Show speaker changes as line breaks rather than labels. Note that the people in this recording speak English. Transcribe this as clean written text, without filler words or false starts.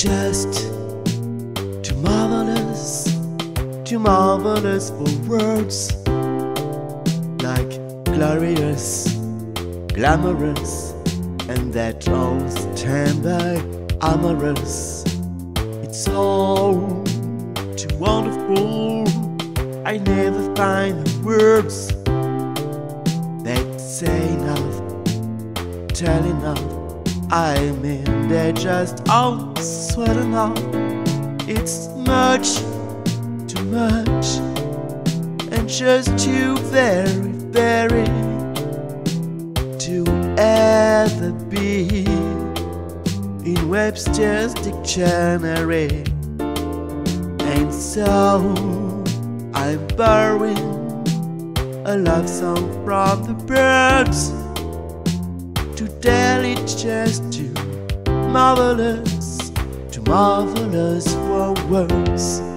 just too marvelous for words, like glorious, glamorous, and that old standby amorous. It's all too wonderful. I never find the words that say enough, tell enough. I mean, they're just all sweat enough. It's much, too much, and just too very, very to ever be in Webster's dictionary. And so I'm borrowing a love song from the birds to tell it just too marvelous for words.